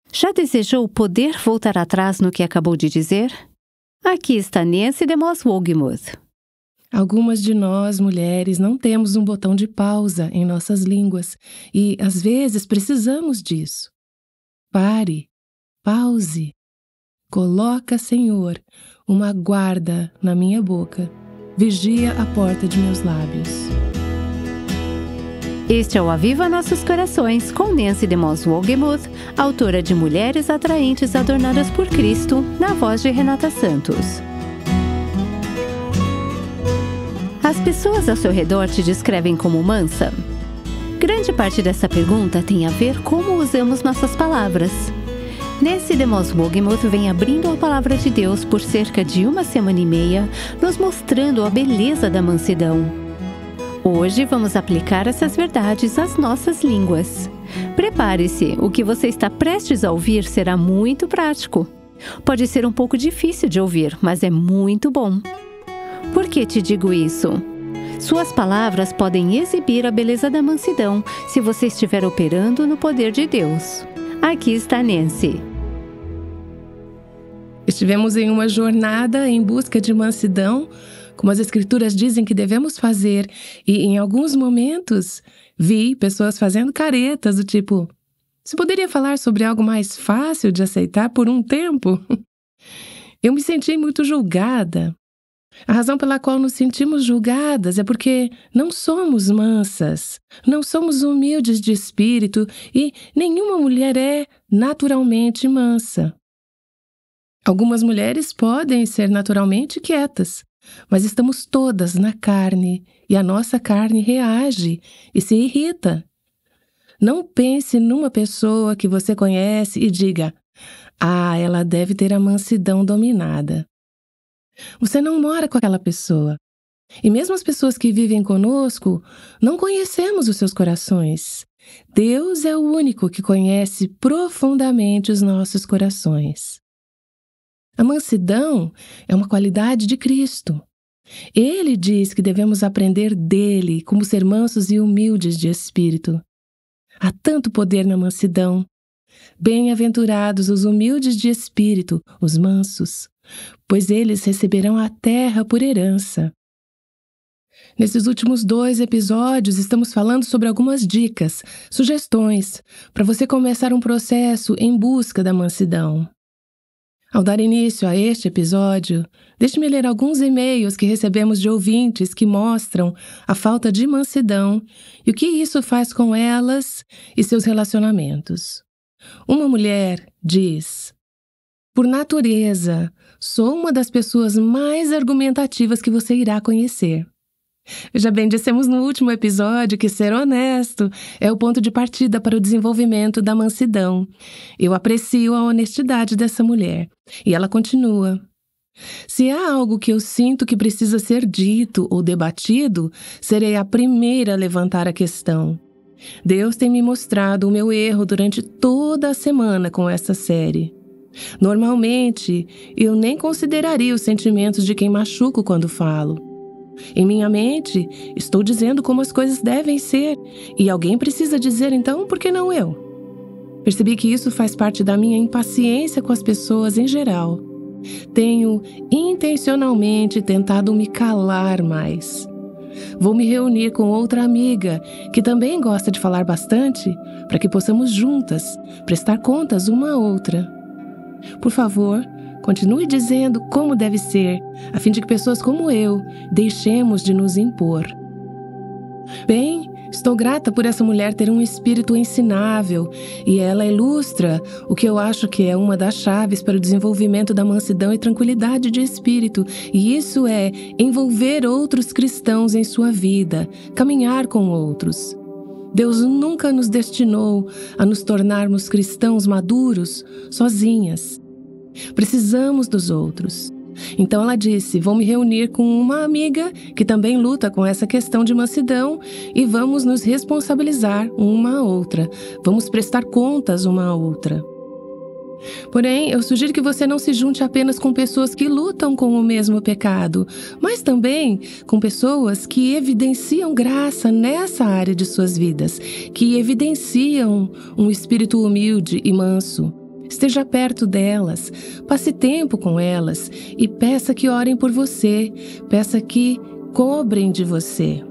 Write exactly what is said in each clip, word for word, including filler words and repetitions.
Já desejou poder voltar atrás no que acabou de dizer? Aqui está Nancy DeMoss Wolgemuth. Algumas de nós, mulheres, não temos um botão de pausa em nossas línguas e, às vezes, precisamos disso. Pare, pause. Coloca, Senhor, uma guarda na minha boca. Vigia a porta de meus lábios. Este é o Aviva Nossos Corações, com Nancy DeMoss Wolgemuth, autora de Mulheres Atraentes Adornadas por Cristo, na voz de Renata Santos. As pessoas ao seu redor te descrevem como mansa? Grande parte dessa pergunta tem a ver como usamos nossas palavras. Nancy DeMoss Wolgemuth vem abrindo a palavra de Deus por cerca de uma semana e meia, nos mostrando a beleza da mansidão. Hoje vamos aplicar essas verdades às nossas línguas. Prepare-se, o que você está prestes a ouvir será muito prático. Pode ser um pouco difícil de ouvir, mas é muito bom. Por que te digo isso? Suas palavras podem exibir a beleza da mansidão se você estiver operando no poder de Deus. Aqui está Nancy. Estivemos em uma jornada em busca de mansidão, como as Escrituras dizem que devemos fazer, e em alguns momentos vi pessoas fazendo caretas do tipo: "Você poderia falar sobre algo mais fácil de aceitar por um tempo?" Eu me senti muito julgada. A razão pela qual nos sentimos julgadas é porque não somos mansas, não somos humildes de espírito e nenhuma mulher é naturalmente mansa. Algumas mulheres podem ser naturalmente quietas, mas estamos todas na carne e a nossa carne reage e se irrita. Não pense numa pessoa que você conhece e diga: "Ah, ela deve ter a mansidão dominada." Você não mora com aquela pessoa. E mesmo as pessoas que vivem conosco, não conhecemos os seus corações. Deus é o único que conhece profundamente os nossos corações. A mansidão é uma qualidade de Cristo. Ele diz que devemos aprender dele como ser mansos e humildes de espírito. Há tanto poder na mansidão. Bem-aventurados os humildes de espírito, os mansos, pois eles receberão a terra por herança. Nesses últimos dois episódios, estamos falando sobre algumas dicas, sugestões, para você começar um processo em busca da mansidão. Ao dar início a este episódio, deixe-me ler alguns e-mails que recebemos de ouvintes que mostram a falta de mansidão e o que isso faz com elas e seus relacionamentos. Uma mulher diz: "Por natureza, sou uma das pessoas mais argumentativas que você irá conhecer." Veja bem, dissemos no último episódio que ser honesto é o ponto de partida para o desenvolvimento da mansidão. Eu aprecio a honestidade dessa mulher. E ela continua: "Se há algo que eu sinto que precisa ser dito ou debatido, serei a primeira a levantar a questão. Deus tem me mostrado o meu erro durante toda a semana com essa série. Normalmente, eu nem consideraria os sentimentos de quem machuco quando falo. Em minha mente, estou dizendo como as coisas devem ser, e alguém precisa dizer então, por que não eu? Percebi que isso faz parte da minha impaciência com as pessoas em geral. Tenho intencionalmente tentado me calar mais. Vou me reunir com outra amiga que também gosta de falar bastante, para que possamos juntas prestar contas uma à outra. Por favor, continue dizendo como deve ser, a fim de que pessoas como eu deixemos de nos impor." Bem, estou grata por essa mulher ter um espírito ensinável e ela ilustra o que eu acho que é uma das chaves para o desenvolvimento da mansidão e tranquilidade de espírito, e isso é envolver outros cristãos em sua vida, caminhar com outros. Deus nunca nos destinou a nos tornarmos cristãos maduros sozinhas. Precisamos dos outros. Então ela disse: "Vou me reunir com uma amiga que também luta com essa questão de mansidão e vamos nos responsabilizar uma à outra. Vamos prestar contas uma à outra." Porém, eu sugiro que você não se junte apenas com pessoas que lutam com o mesmo pecado, mas também com pessoas que evidenciam graça nessa área de suas vidas, que evidenciam um espírito humilde e manso. Esteja perto delas, passe tempo com elas e peça que orem por você, peça que cobrem de você.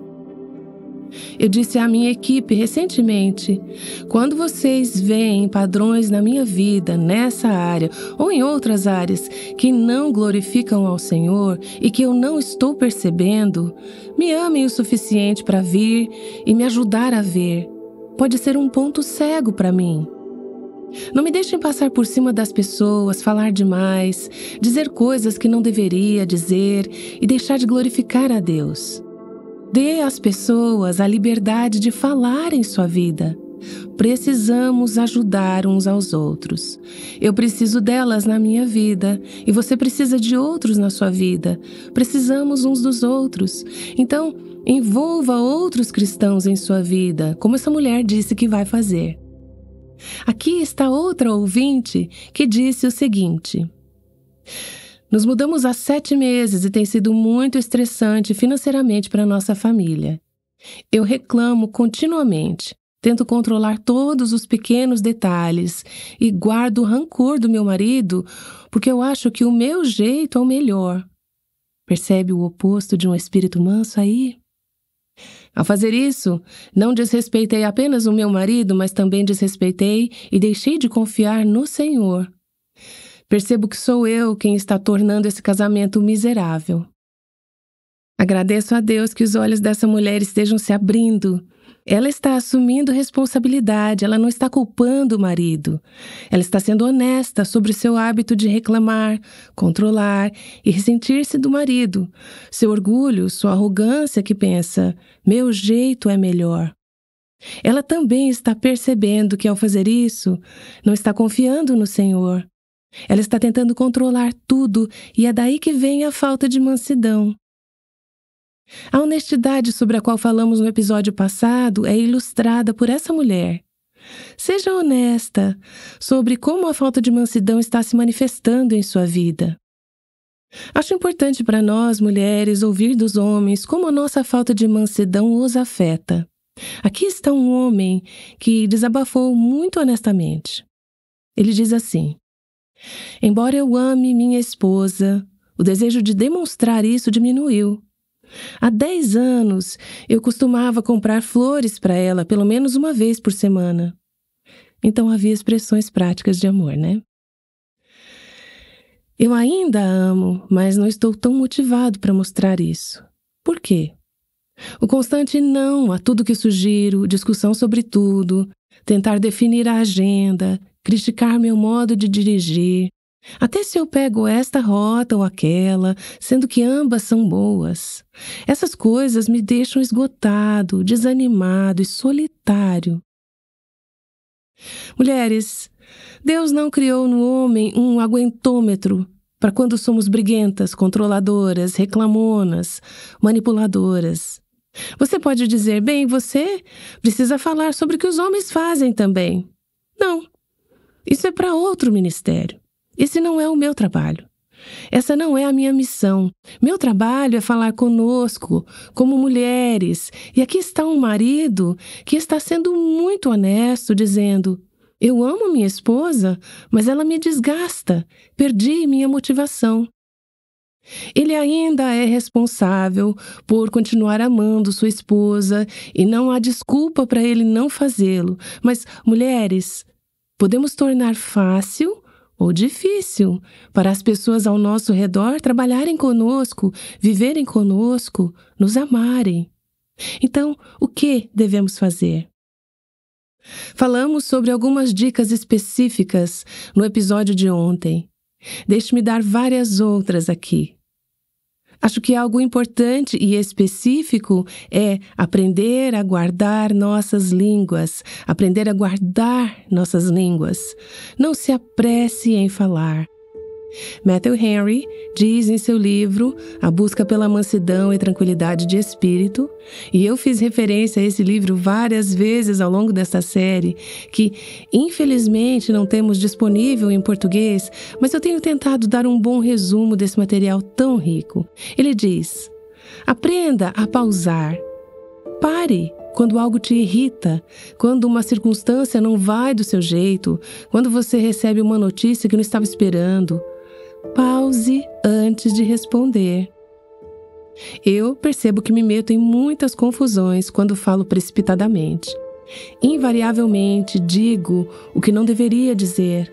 Eu disse à minha equipe recentemente, quando vocês veem padrões na minha vida, nessa área ou em outras áreas que não glorificam ao Senhor e que eu não estou percebendo, me amem o suficiente para vir e me ajudar a ver. Pode ser um ponto cego para mim. Não me deixem passar por cima das pessoas, falar demais, dizer coisas que não deveria dizer e deixar de glorificar a Deus. Dê às pessoas a liberdade de falar em sua vida. Precisamos ajudar uns aos outros. Eu preciso delas na minha vida e você precisa de outros na sua vida. Precisamos uns dos outros. Então, envolva outros cristãos em sua vida, como essa mulher disse que vai fazer. Aqui está outra ouvinte que disse o seguinte: nos mudamos há sete meses e tem sido muito estressante financeiramente para nossa família. Eu reclamo continuamente, tento controlar todos os pequenos detalhes e guardo o rancor do meu marido porque eu acho que o meu jeito é o melhor. Percebe o oposto de um espírito manso aí? Ao fazer isso, não desrespeitei apenas o meu marido, mas também desrespeitei e deixei de confiar no Senhor. Percebo que sou eu quem está tornando esse casamento miserável. Agradeço a Deus que os olhos dessa mulher estejam se abrindo. Ela está assumindo responsabilidade, ela não está culpando o marido. Ela está sendo honesta sobre seu hábito de reclamar, controlar e ressentir-se do marido. Seu orgulho, sua arrogância que pensa, meu jeito é melhor. Ela também está percebendo que ao fazer isso, não está confiando no Senhor. Ela está tentando controlar tudo e é daí que vem a falta de mansidão. A honestidade sobre a qual falamos no episódio passado é ilustrada por essa mulher. Seja honesta sobre como a falta de mansidão está se manifestando em sua vida. Acho importante para nós, mulheres, ouvir dos homens como a nossa falta de mansidão os afeta. Aqui está um homem que desabafou muito honestamente. Ele diz assim: embora eu ame minha esposa, o desejo de demonstrar isso diminuiu. Há dez anos, eu costumava comprar flores para ela pelo menos uma vez por semana. Então havia expressões práticas de amor, né? Eu ainda a amo, mas não estou tão motivado para mostrar isso. Por quê? O constante não a tudo que sugiro, discussão sobre tudo, tentar definir a agenda, criticar meu modo de dirigir, até se eu pego esta rota ou aquela, sendo que ambas são boas. Essas coisas me deixam esgotado, desanimado e solitário. Mulheres, Deus não criou no homem um aguentômetro para quando somos briguentas, controladoras, reclamonas, manipuladoras. Você pode dizer, bem, você precisa falar sobre o que os homens fazem também. Não, isso é para outro ministério. Esse não é o meu trabalho. Essa não é a minha missão. Meu trabalho é falar conosco, como mulheres. E aqui está um marido que está sendo muito honesto, dizendo, eu amo minha esposa, mas ela me desgasta. Perdi minha motivação. Ele ainda é responsável por continuar amando sua esposa e não há desculpa para ele não fazê-lo. Mas, mulheres, podemos tornar fácil ou difícil para as pessoas ao nosso redor trabalharem conosco, viverem conosco, nos amarem. Então, o que devemos fazer? Falamos sobre algumas dicas específicas no episódio de ontem. Deixe-me dar várias outras aqui. Acho que algo importante e específico é aprender a guardar nossas línguas, aprender a guardar nossas línguas. Não se apresse em falar. Matthew Henry diz em seu livro A Busca pela Mansidão e Tranquilidade de Espírito, e eu fiz referência a esse livro várias vezes ao longo desta série, que infelizmente não temos disponível em português, mas eu tenho tentado dar um bom resumo desse material tão rico. Ele diz, aprenda a pausar. Pare quando algo te irrita, quando uma circunstância não vai do seu jeito, quando você recebe uma notícia que não estava esperando, pause antes de responder. Eu percebo que me meto em muitas confusões quando falo precipitadamente. Invariavelmente digo o que não deveria dizer.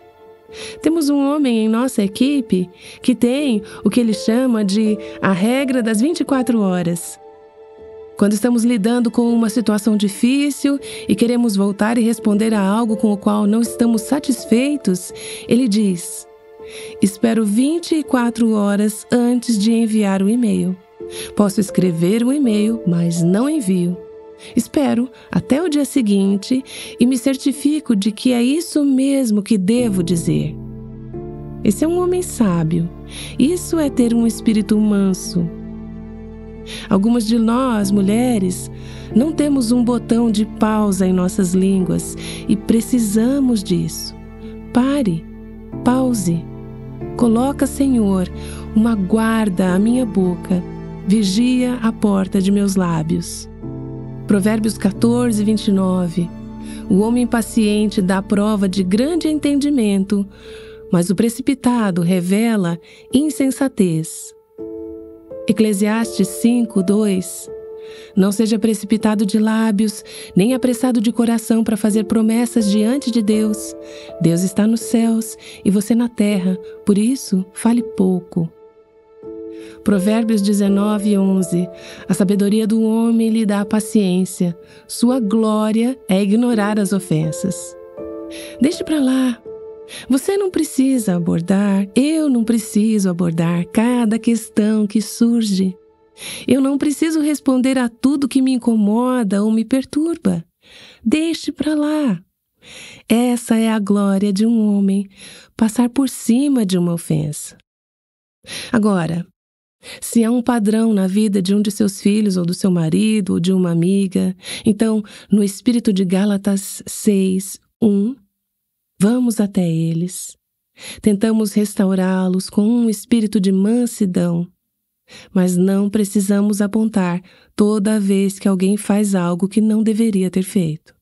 Temos um homem em nossa equipe que tem o que ele chama de a regra das vinte e quatro horas. Quando estamos lidando com uma situação difícil e queremos voltar e responder a algo com o qual não estamos satisfeitos, ele diz: espero vinte e quatro horas antes de enviar o e-mail. Posso escrever o e-mail, mas não envio. Espero até o dia seguinte e me certifico de que é isso mesmo que devo dizer. Esse é um homem sábio. Isso é ter um espírito manso. Algumas de nós, mulheres, não temos um botão de pausa em nossas línguas e precisamos disso. Pare, pause. Coloca, Senhor, uma guarda à minha boca. Vigia a porta de meus lábios. Provérbios quatorze, vinte e nove. O homem paciente dá prova de grande entendimento, mas o precipitado revela insensatez. Eclesiastes cinco, dois. Não seja precipitado de lábios, nem apressado de coração para fazer promessas diante de Deus. Deus está nos céus e você na terra, por isso fale pouco. Provérbios dezenove, onze. A sabedoria do homem lhe dá paciência. Sua glória é ignorar as ofensas. Deixe para lá. Você não precisa abordar, eu não preciso abordar cada questão que surge. Eu não preciso responder a tudo que me incomoda ou me perturba. Deixe para lá. Essa é a glória de um homem, passar por cima de uma ofensa. Agora, se há um padrão na vida de um de seus filhos, ou do seu marido, ou de uma amiga, então, no espírito de Gálatas seis, um, vamos até eles. Tentamos restaurá-los com um espírito de mansidão, mas não precisamos apontar toda vez que alguém faz algo que não deveria ter feito.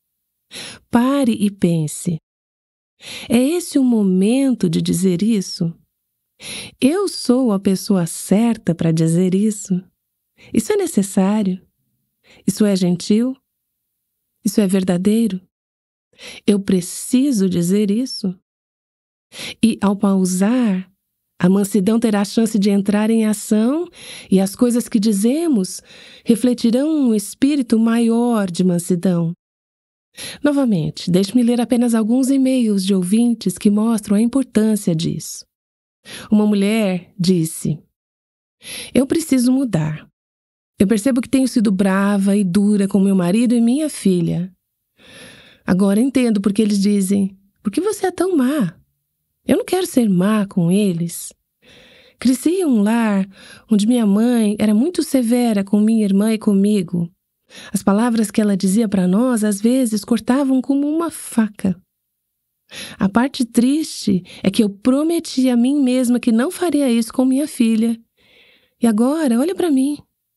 Pare e pense. É esse o momento de dizer isso? Eu sou a pessoa certa para dizer isso? Isso é necessário? Isso é gentil? Isso é verdadeiro? Eu preciso dizer isso? E ao pausar, a mansidão terá a chance de entrar em ação e as coisas que dizemos refletirão um espírito maior de mansidão. Novamente, deixe-me ler apenas alguns e-mails de ouvintes que mostram a importância disso. Uma mulher disse: eu preciso mudar. Eu percebo que tenho sido brava e dura com meu marido e minha filha. Agora entendo porque eles dizem: por que você é tão má? Eu não quero ser má com eles. Cresci em um lar onde minha mãe era muito severa com minha irmã e comigo. As palavras que ela dizia para nós às vezes cortavam como uma faca. A parte triste é que eu prometi a mim mesma que não faria isso com minha filha. E agora, olha para mim.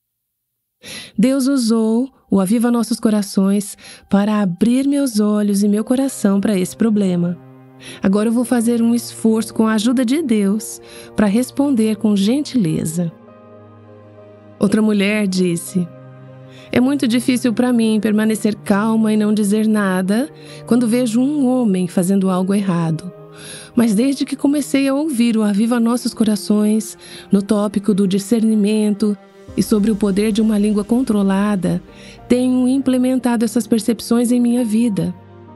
Deus usou o Aviva Nossos Corações para abrir meus olhos e meu coração para esse problema. Agora eu vou fazer um esforço com a ajuda de Deus para responder com gentileza. Outra mulher disse: é muito difícil para mim permanecer calma e não dizer nada quando vejo um homem fazendo algo errado. Mas desde que comecei a ouvir o Aviva Nossos Corações, no tópico do discernimento e sobre o poder de uma língua controlada, tenho implementado essas percepções em minha vida.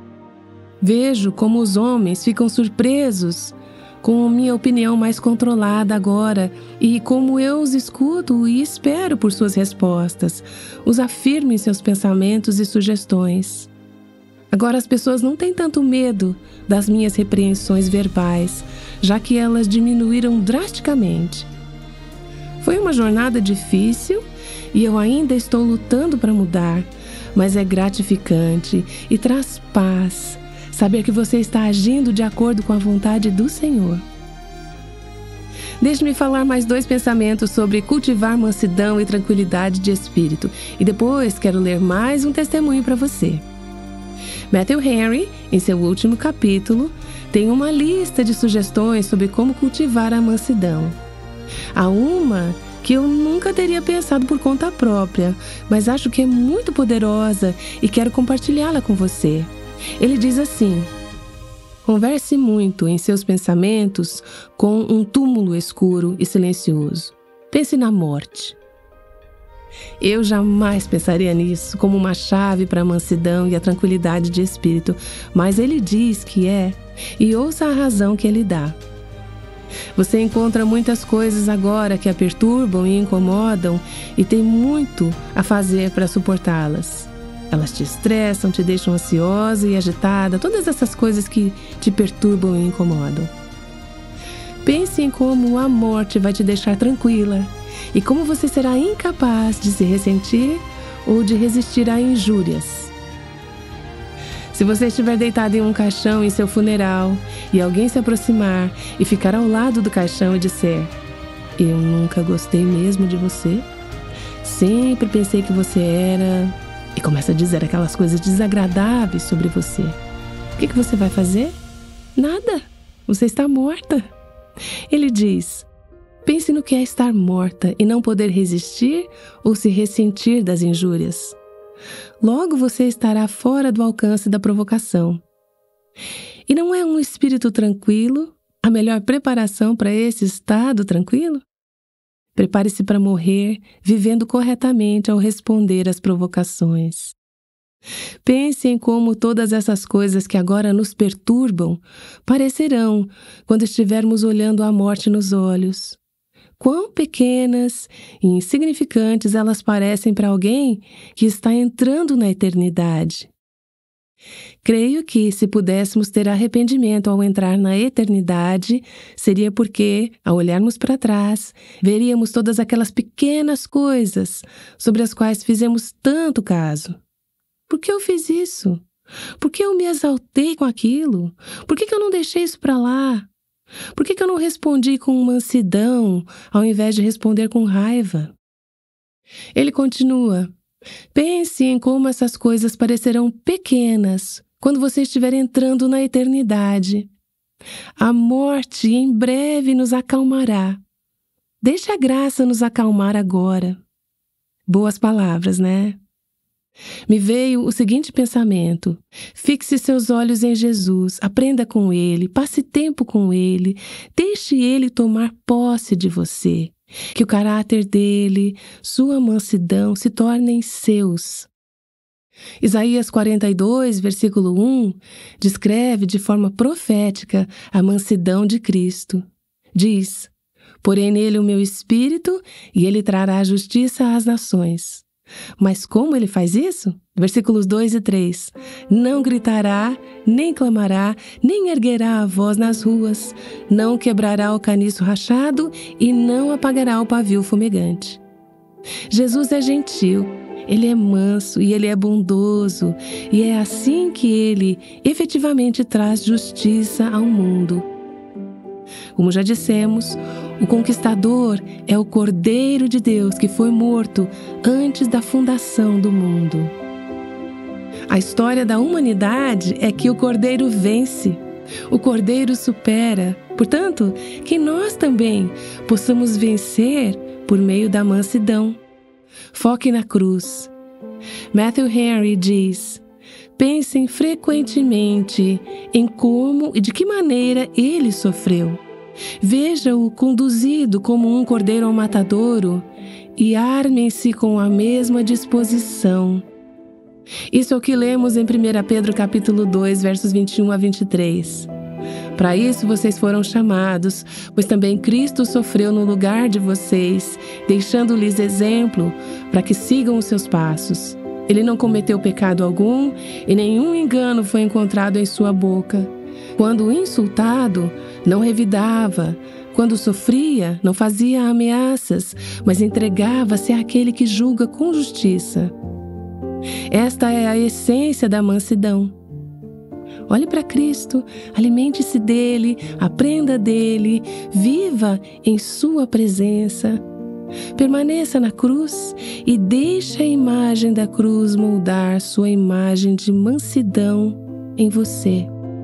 Vejo como os homens ficam surpresos com minha opinião mais controlada agora e como eu os escuto e espero por suas respostas, os afirmo em seus pensamentos e sugestões. Agora as pessoas não têm tanto medo das minhas repreensões verbais, já que elas diminuíram drasticamente. Foi uma jornada difícil e eu ainda estou lutando para mudar, mas é gratificante e traz paz saber que você está agindo de acordo com a vontade do Senhor. Deixe-me falar mais dois pensamentos sobre cultivar mansidão e tranquilidade de espírito. E depois quero ler mais um testemunho para você. Matthew Henry, em seu último capítulo, tem uma lista de sugestões sobre como cultivar a mansidão. Há uma que eu nunca teria pensado por conta própria, mas acho que é muito poderosa e quero compartilhá-la com você. Ele diz assim: converse muito em seus pensamentos com um túmulo escuro e silencioso. Pense na morte. Eu jamais pensaria nisso como uma chave para a mansidão e a tranquilidade de espírito, mas ele diz que é, e ouça a razão que ele dá. Você encontra muitas coisas agora que a perturbam e incomodam e tem muito a fazer para suportá-las. Elas te estressam, te deixam ansiosa e agitada, todas essas coisas que te perturbam e incomodam. Pense em como a morte vai te deixar tranquila e como você será incapaz de se ressentir ou de resistir a injúrias. Se você estiver deitado em um caixão em seu funeral e alguém se aproximar e ficar ao lado do caixão e disser: eu nunca gostei mesmo de você, sempre pensei que você era... e começa a dizer aquelas coisas desagradáveis sobre você, o que, que você vai fazer? Nada, você está morta. Ele diz: pense no que é estar morta e não poder resistir ou se ressentir das injúrias. Logo você estará fora do alcance da provocação. E não é um espírito tranquilo a melhor preparação para esse estado tranquilo? Prepare-se para morrer vivendo corretamente ao responder às provocações. Pense em como todas essas coisas que agora nos perturbam parecerão quando estivermos olhando a morte nos olhos. Quão pequenas e insignificantes elas parecem para alguém que está entrando na eternidade. Creio que, se pudéssemos ter arrependimento ao entrar na eternidade, seria porque, ao olharmos para trás, veríamos todas aquelas pequenas coisas sobre as quais fizemos tanto caso. Por que eu fiz isso? Por que eu me exaltei com aquilo? Por que eu não deixei isso para lá? Por que eu não respondi com mansidão, ao invés de responder com raiva? Ele continua: pense em como essas coisas parecerão pequenas quando você estiver entrando na eternidade. A morte em breve nos acalmará. Deixe a graça nos acalmar agora. Boas palavras, né? Me veio o seguinte pensamento: fixe seus olhos em Jesus, aprenda com Ele, passe tempo com Ele, deixe Ele tomar posse de você, que o caráter dele, sua mansidão se tornem seus. Isaías quarenta e dois, versículo um, descreve de forma profética a mansidão de Cristo. Diz: porém nele o meu espírito, e ele trará justiça às nações. Mas como ele faz isso? Versículos dois e três. Não gritará, nem clamará, nem erguerá a voz nas ruas, não quebrará o caniço rachado e não apagará o pavio fumegante. Jesus é gentil, ele é manso e ele é bondoso, e é assim que ele efetivamente traz justiça ao mundo. Como já dissemos, o conquistador é o Cordeiro de Deus que foi morto antes da fundação do mundo. A história da humanidade é que o Cordeiro vence, o Cordeiro supera. Portanto, que nós também possamos vencer por meio da mansidão. Foque na cruz. Matthew Henry diz: pensem frequentemente em como e de que maneira ele sofreu. Veja-o conduzido como um cordeiro ao matadouro e armem-se com a mesma disposição. Isso é o que lemos em primeira Pedro capítulo dois, versos vinte e um a vinte e três. Para isso vocês foram chamados, pois também Cristo sofreu no lugar de vocês, deixando-lhes exemplo para que sigam os seus passos. Ele não cometeu pecado algum e nenhum engano foi encontrado em sua boca. Quando insultado, não revidava. Quando sofria, não fazia ameaças, mas entregava-se àquele que julga com justiça. Esta é a essência da mansidão. Olhe para Cristo, alimente-se dele, aprenda dele, viva em sua presença. Permaneça na cruz e deixe a imagem da cruz moldar sua imagem de mansidão em você.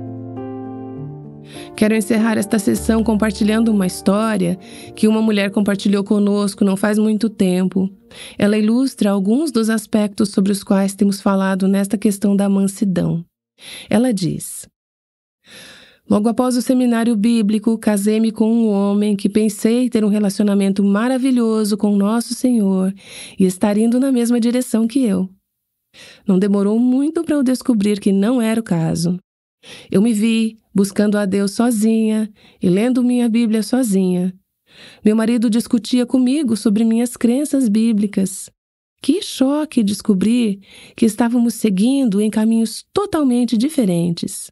Quero encerrar esta sessão compartilhando uma história que uma mulher compartilhou conosco não faz muito tempo. Ela ilustra alguns dos aspectos sobre os quais temos falado nesta questão da mansidão. Ela diz: logo após o seminário bíblico, casei-me com um homem que pensei ter um relacionamento maravilhoso com Nosso Senhor e estar indo na mesma direção que eu. Não demorou muito para eu descobrir que não era o caso. Eu me vi buscando a Deus sozinha e lendo minha Bíblia sozinha. Meu marido discutia comigo sobre minhas crenças bíblicas. Que choque descobrir que estávamos seguindo em caminhos totalmente diferentes.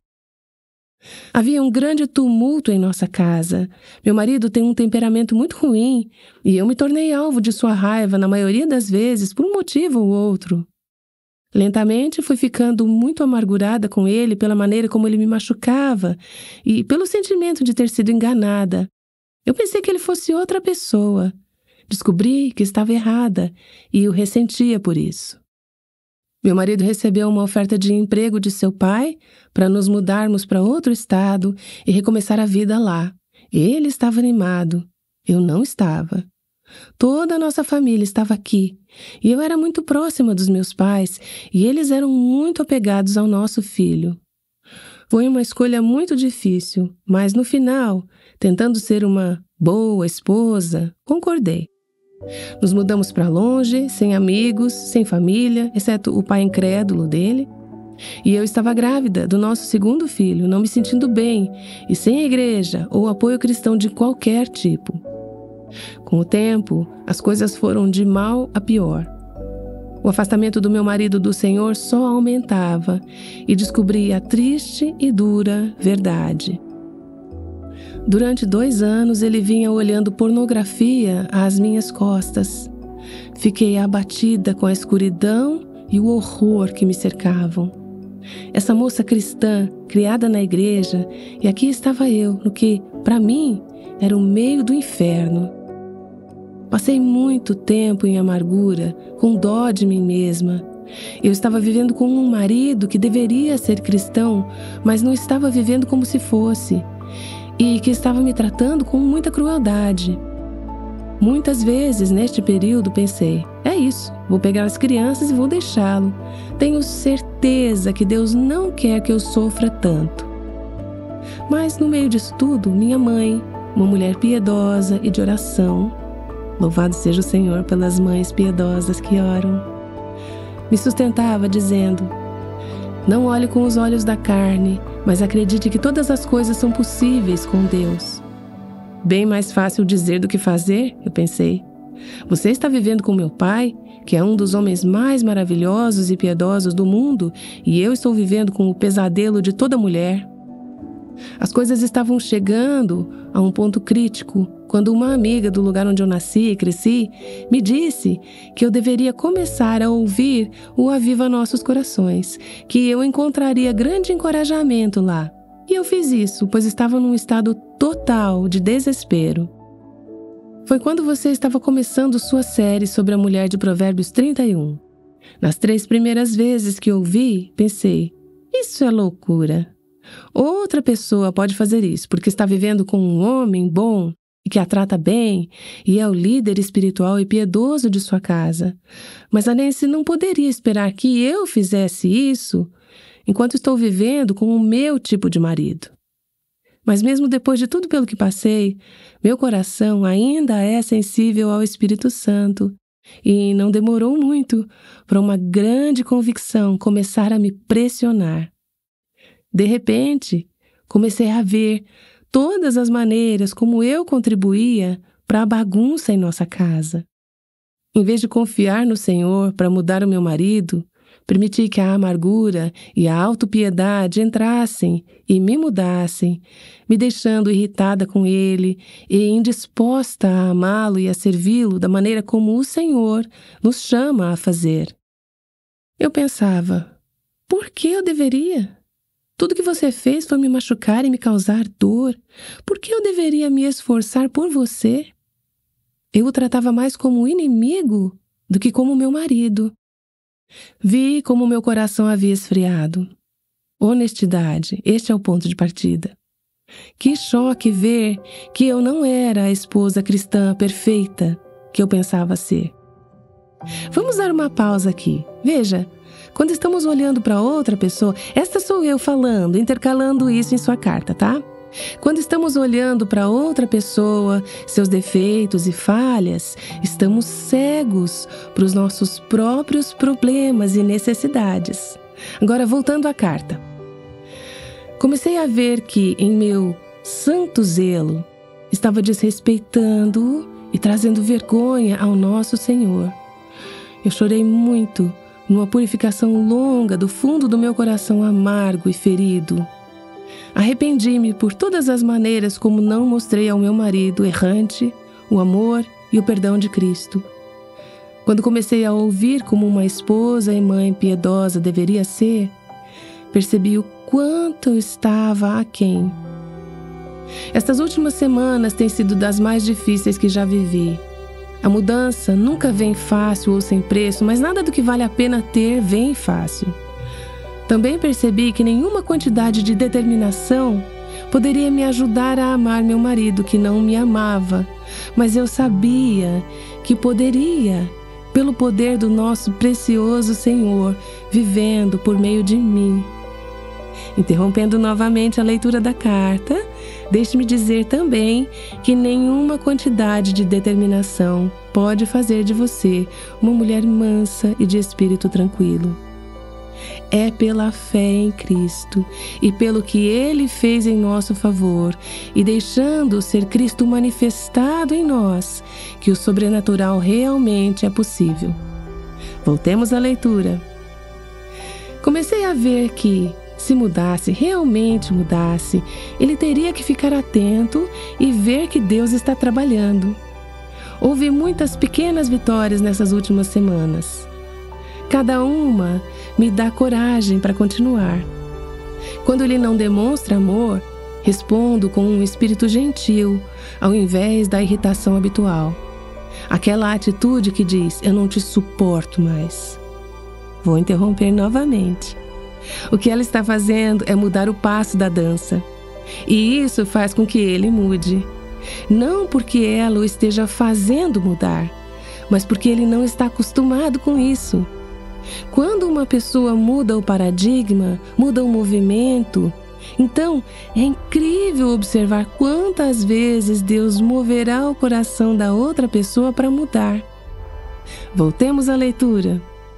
Havia um grande tumulto em nossa casa. Meu marido tem um temperamento muito ruim e eu me tornei alvo de sua raiva na maioria das vezes por um motivo ou outro. Lentamente fui ficando muito amargurada com ele pela maneira como ele me machucava e pelo sentimento de ter sido enganada. Eu pensei que ele fosse outra pessoa. Descobri que estava errada e o ressentia por isso. Meu marido recebeu uma oferta de emprego de seu pai para nos mudarmos para outro estado e recomeçar a vida lá. Ele estava animado. Eu não estava. Toda a nossa família estava aqui e eu era muito próxima dos meus pais e eles eram muito apegados ao nosso filho. Foi uma escolha muito difícil, mas no final, tentando ser uma boa esposa, concordei. Nos mudamos para longe, sem amigos, sem família, exceto o pai incrédulo dele. E eu estava grávida do nosso segundo filho, não me sentindo bem e sem igreja ou apoio cristão de qualquer tipo. Com o tempo, as coisas foram de mal a pior. O afastamento do meu marido do Senhor só aumentava e descobri a triste e dura verdade. Durante dois anos ele vinha olhando pornografia às minhas costas. Fiquei abatida com a escuridão e o horror que me cercavam. Essa moça cristã, criada na igreja, e aqui estava eu, no que, para mim, era o meio do inferno. Passei muito tempo em amargura, com dó de mim mesma. Eu estava vivendo com um marido que deveria ser cristão, mas não estava vivendo como se fosse. E que estava me tratando com muita crueldade. Muitas vezes, neste período, pensei, é isso, vou pegar as crianças e vou deixá-lo. Tenho certeza que Deus não quer que eu sofra tanto. Mas, no meio disso tudo, minha mãe, uma mulher piedosa e de oração, louvado seja o Senhor pelas mães piedosas que oram, me sustentava dizendo, não olhe com os olhos da carne, mas acredite que todas as coisas são possíveis com Deus. Bem mais fácil dizer do que fazer, eu pensei. Você está vivendo com meu pai, que é um dos homens mais maravilhosos e piedosos do mundo, e eu estou vivendo com o pesadelo de toda mulher. As coisas estavam chegando a um ponto crítico, quando uma amiga do lugar onde eu nasci e cresci me disse que eu deveria começar a ouvir o Aviva Nossos Corações, que eu encontraria grande encorajamento lá. E eu fiz isso, pois estava num estado total de desespero. Foi quando você estava começando sua série sobre a mulher de Provérbios trinta e um. Nas três primeiras vezes que ouvi, pensei, isso é loucura. Outra pessoa pode fazer isso, porque está vivendo com um homem bom e que a trata bem e é o líder espiritual e piedoso de sua casa. Mas a Nancy não poderia esperar que eu fizesse isso enquanto estou vivendo com o meu tipo de marido. Mas mesmo depois de tudo pelo que passei, meu coração ainda é sensível ao Espírito Santo e não demorou muito para uma grande convicção começar a me pressionar. De repente, comecei a ver todas as maneiras como eu contribuía para a bagunça em nossa casa. Em vez de confiar no Senhor para mudar o meu marido, permiti que a amargura e a autopiedade entrassem e me mudassem, me deixando irritada com ele e indisposta a amá-lo e a servi-lo da maneira como o Senhor nos chama a fazer. Eu pensava, por que eu deveria? Tudo que você fez foi me machucar e me causar dor. Por que eu deveria me esforçar por você? Eu o tratava mais como inimigo do que como meu marido. Vi como meu coração havia esfriado. Honestidade, este é o ponto de partida. Que choque ver que eu não era a esposa cristã perfeita que eu pensava ser. Vamos dar uma pausa aqui. Veja, quando estamos olhando para outra pessoa, esta sou eu falando, intercalando isso em sua carta, tá? Quando estamos olhando para outra pessoa, seus defeitos e falhas, estamos cegos para os nossos próprios problemas e necessidades. Agora, voltando à carta. Comecei a ver que, em meu santo zelo, estava desrespeitando e trazendo vergonha ao nosso Senhor. Eu chorei muito, numa purificação longa do fundo do meu coração amargo e ferido. Arrependi-me por todas as maneiras como não mostrei ao meu marido errante o amor e o perdão de Cristo. Quando comecei a ouvir como uma esposa e mãe piedosa deveria ser, percebi o quanto eu estava aquém. Estas últimas semanas têm sido das mais difíceis que já vivi. A mudança nunca vem fácil ou sem preço, mas nada do que vale a pena ter vem fácil. Também percebi que nenhuma quantidade de determinação poderia me ajudar a amar meu marido que não me amava, mas eu sabia que poderia, pelo poder do nosso precioso Senhor, vivendo por meio de mim. Interrompendo novamente a leitura da carta, deixe-me dizer também que nenhuma quantidade de determinação pode fazer de você uma mulher mansa e de espírito tranquilo. É pela fé em Cristo e pelo que Ele fez em nosso favor e deixando ser Cristo manifestado em nós que o sobrenatural realmente é possível. Voltemos à leitura. Comecei a ver que, se mudasse, realmente mudasse, ele teria que ficar atento e ver que Deus está trabalhando. Houve muitas pequenas vitórias nessas últimas semanas. Cada uma me dá coragem para continuar. Quando ele não demonstra amor, respondo com um espírito gentil, ao invés da irritação habitual. Aquela atitude que diz, eu não te suporto mais. Vou interromper novamente. O que ela está fazendo é mudar o passo da dança. E isso faz com que ele mude. Não porque ela o esteja fazendo mudar, mas porque ele não está acostumado com isso. Quando uma pessoa muda o paradigma, muda o movimento, então é incrível observar quantas vezes Deus moverá o coração da outra pessoa para mudar. Voltemos à leitura.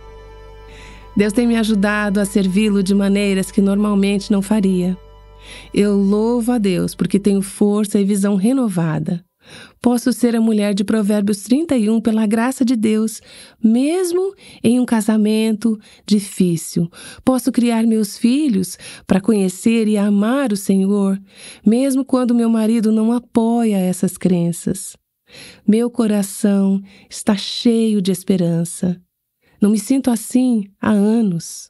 Deus tem me ajudado a servi-lo de maneiras que normalmente não faria. Eu louvo a Deus porque tenho força e visão renovada. Posso ser a mulher de Provérbios trinta e um pela graça de Deus, mesmo em um casamento difícil. Posso criar meus filhos para conhecer e amar o Senhor, mesmo quando meu marido não apoia essas crenças. Meu coração está cheio de esperança. Não me sinto assim há anos.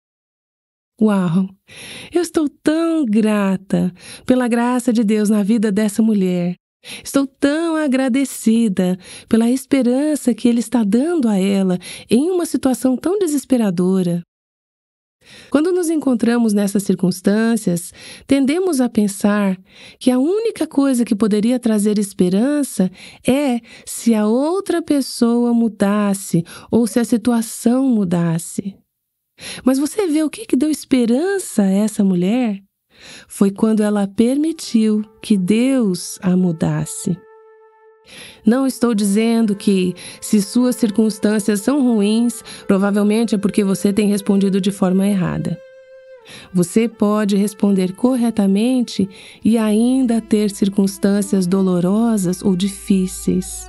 Uau! Eu estou tão grata pela graça de Deus na vida dessa mulher. Estou tão agradecida pela esperança que Ele está dando a ela em uma situação tão desesperadora. Quando nos encontramos nessas circunstâncias, tendemos a pensar que a única coisa que poderia trazer esperança é se a outra pessoa mudasse ou se a situação mudasse. Mas você vê o que que deu esperança a essa mulher? Foi quando ela permitiu que Deus a mudasse. Não estou dizendo que, se suas circunstâncias são ruins, provavelmente é porque você tem respondido de forma errada. Você pode responder corretamente e ainda ter circunstâncias dolorosas ou difíceis.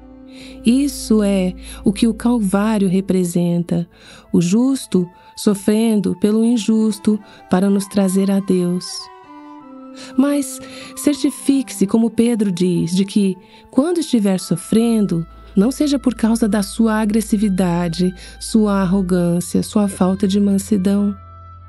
Isso é o que o Calvário representa, o justo sofrendo pelo injusto para nos trazer a Deus. Mas certifique-se, como Pedro diz, de que, quando estiver sofrendo, não seja por causa da sua agressividade, sua arrogância, sua falta de mansidão.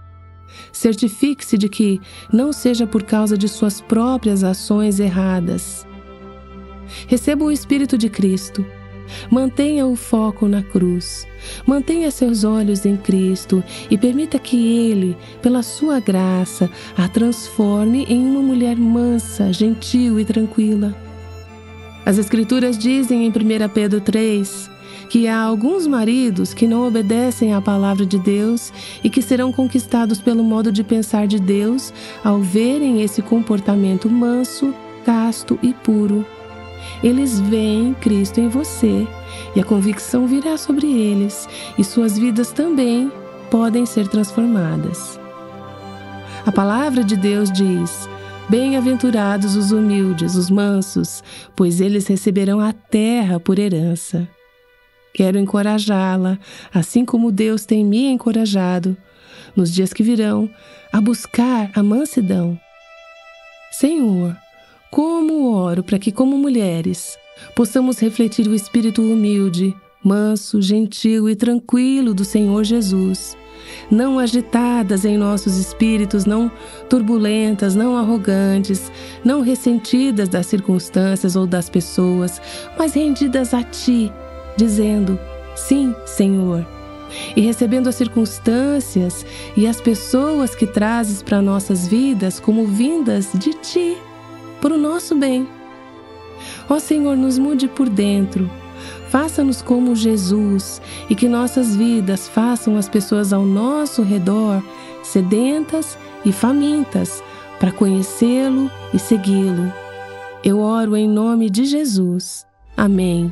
Certifique-se de que não seja por causa de suas próprias ações erradas. Receba o Espírito de Cristo. Mantenha o foco na cruz. Mantenha seus olhos em Cristo e permita que Ele, pela sua graça, a transforme em uma mulher mansa, gentil e tranquila. As Escrituras dizem em primeira Pedro três que há alguns maridos que não obedecem à palavra de Deus e que serão conquistados pelo modo de pensar de Deus ao verem esse comportamento manso, casto e puro. Eles veem Cristo em você e a convicção virá sobre eles e suas vidas também podem ser transformadas. A palavra de Deus diz: bem-aventurados os humildes, os mansos, pois eles receberão a terra por herança. Quero encorajá-la, assim como Deus tem me encorajado, nos dias que virão, a buscar a mansidão. Senhor, como oro para que, como mulheres, possamos refletir o espírito humilde, manso, gentil e tranquilo do Senhor Jesus, não agitadas em nossos espíritos, não turbulentas, não arrogantes, não ressentidas das circunstâncias ou das pessoas, mas rendidas a Ti, dizendo: sim, Senhor, e recebendo as circunstâncias e as pessoas que trazes para nossas vidas como vindas de Ti, para o nosso bem. Ó Senhor, nos mude por dentro, faça-nos como Jesus e que nossas vidas façam as pessoas ao nosso redor sedentas e famintas para conhecê-lo e segui-lo. Eu oro em nome de Jesus. Amém.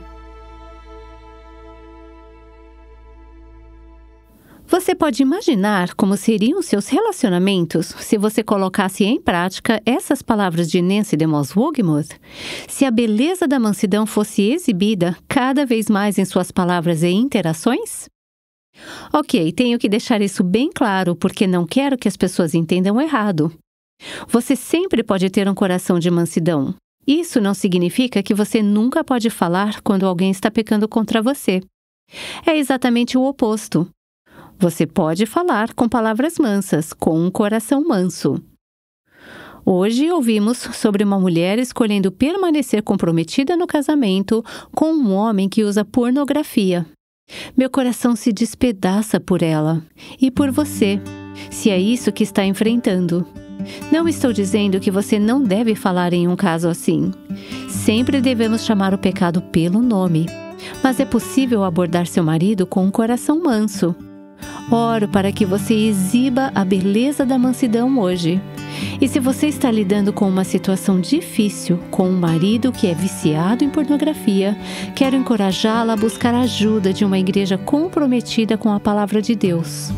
Você pode imaginar como seriam seus relacionamentos se você colocasse em prática essas palavras de Nancy DeMoss Wogemuth? Se a beleza da mansidão fosse exibida cada vez mais em suas palavras e interações? Ok, tenho que deixar isso bem claro porque não quero que as pessoas entendam errado. Você sempre pode ter um coração de mansidão. Isso não significa que você nunca pode falar quando alguém está pecando contra você. É exatamente o oposto. Você pode falar com palavras mansas, com um coração manso. Hoje ouvimos sobre uma mulher escolhendo permanecer comprometida no casamento com um homem que usa pornografia. Meu coração se despedaça por ela e por você, se é isso que está enfrentando. Não estou dizendo que você não deve falar em um caso assim. Sempre devemos chamar o pecado pelo nome, mas é possível abordar seu marido com um coração manso. Oro para que você exiba a beleza da mansidão hoje. E se você está lidando com uma situação difícil, com um marido que é viciado em pornografia, quero encorajá-la a buscar a ajuda de uma igreja comprometida com a palavra de Deus.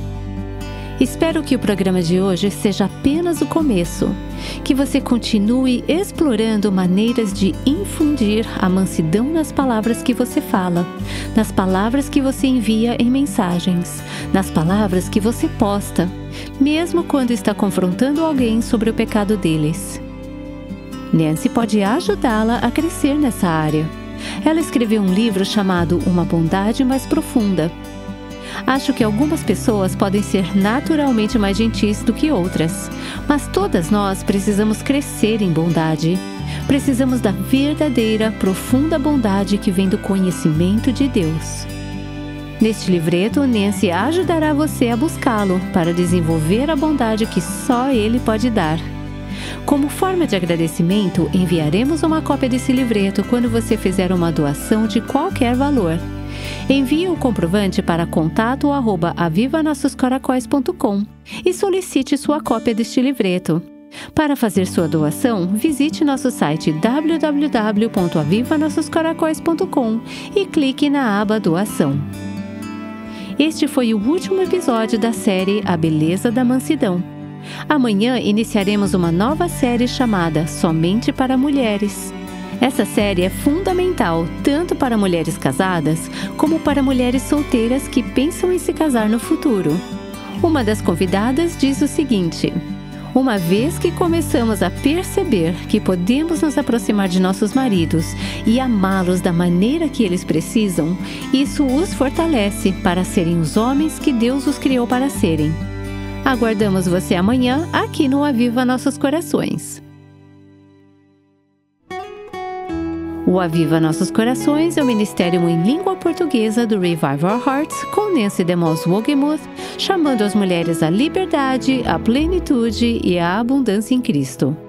Espero que o programa de hoje seja apenas o começo, que você continue explorando maneiras de infundir a mansidão nas palavras que você fala, nas palavras que você envia em mensagens, nas palavras que você posta, mesmo quando está confrontando alguém sobre o pecado deles. Nancy pode ajudá-la a crescer nessa área. Ela escreveu um livro chamado Uma Bondade Mais Profunda. Acho que algumas pessoas podem ser naturalmente mais gentis do que outras, mas todas nós precisamos crescer em bondade. Precisamos da verdadeira, profunda bondade que vem do conhecimento de Deus. Neste livreto, Nancy ajudará você a buscá-lo para desenvolver a bondade que só Ele pode dar. Como forma de agradecimento, enviaremos uma cópia desse livreto quando você fizer uma doação de qualquer valor. Envie o comprovante para contato arroba aviva nossos caracóis ponto com e solicite sua cópia deste livreto. Para fazer sua doação, visite nosso site w w w ponto aviva nossos caracóis ponto com e clique na aba Doação. Este foi o último episódio da série A Beleza da Mansidão. Amanhã iniciaremos uma nova série chamada Somente para Mulheres. Essa série é fundamental tanto para mulheres casadas como para mulheres solteiras que pensam em se casar no futuro. Uma das convidadas diz o seguinte: uma vez que começamos a perceber que podemos nos aproximar de nossos maridos e amá-los da maneira que eles precisam, isso os fortalece para serem os homens que Deus os criou para serem. Aguardamos você amanhã aqui no Aviva Nossos Corações. O Aviva Nossos Corações é o ministério em língua portuguesa do Revive Our Hearts, com Nancy DeMoss Wogemuth, chamando as mulheres à liberdade, à plenitude e à abundância em Cristo.